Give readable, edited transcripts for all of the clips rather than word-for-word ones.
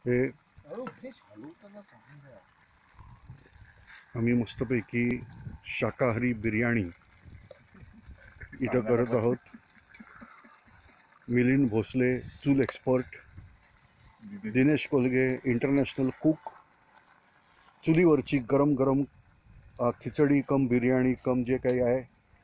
हे आम्ही मस्तपैकी शाकाहारी बिर्याणी इथं करत आहोत. मिलिंद भोसले चूल expert, Dinesh Kolge international cook. चुलीवरची गरम गरम खिचडी कम बिर्याणी कम जे काही आहे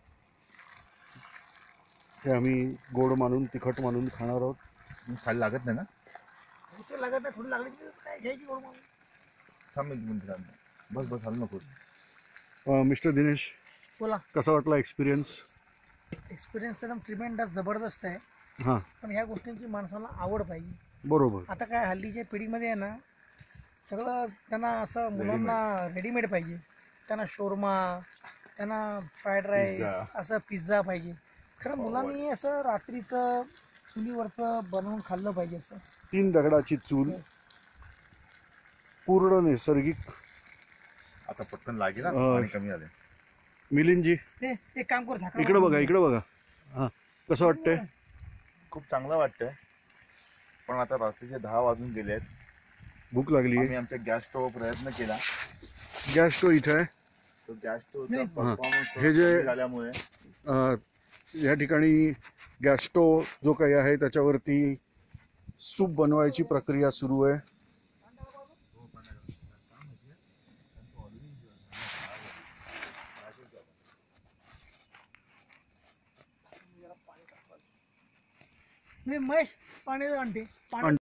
ते आम्ही गोड मानून तिखट मानून खाणार आहोत. खाली लागत नाही ना? लागत नाही, थोडी लागली काय घ्यायची गोड मानून. थांब एक मिनिट थांब. बस बस हलू नको. मिस्टर दिनेश, बोला. कसा वाटला एक्सपिरियन्स? एक्सपिरियन्स एकदम ट्रीटमेंट जबरदस्त आहे. हां, पण ह्या गोष्टींची माणसाला आवड पाहिजे. बरोबर. आता काय हल्लीच्या पिढीमध्ये आहे ना, सगळं त्यांना असं मुलांना रेडीमेड पाहिजे. त्यांना शोरमा, त्यांना फ्राईड राईस, असं पिझ्झा पाहिजे. खरं मुलांनी असं रात्रीचं चुलीवरचं बनवून खाल्लं पाहिजे. असं 3 दगडाची चूल, पूर्ण नैसर्गिक. आता पटकन लागेल, पाणी कमी झाले. मिलिंदजी ते एक काम करू, इकडे बघा, इकडे बघा. हां, कसं वाटतंय? खूप चांगलं वाटतंय. पण आता रात्रीचे 10 वाजून गेले आहेत. भूक लागली आहे. आम्ही आमच्या गॅस स्टोव प्रयत्न केला. गॅस स्टोव इथे आहे. तो गॅस स्टोवचा परफॉर्मन्स हे जे झाल्यामुळे या ठिकाणी गॅस स्टोव जो काही आहे त्याच्यावरती सूप बनवायची प्रक्रिया सुरू आहे. महेश पाणी आणते.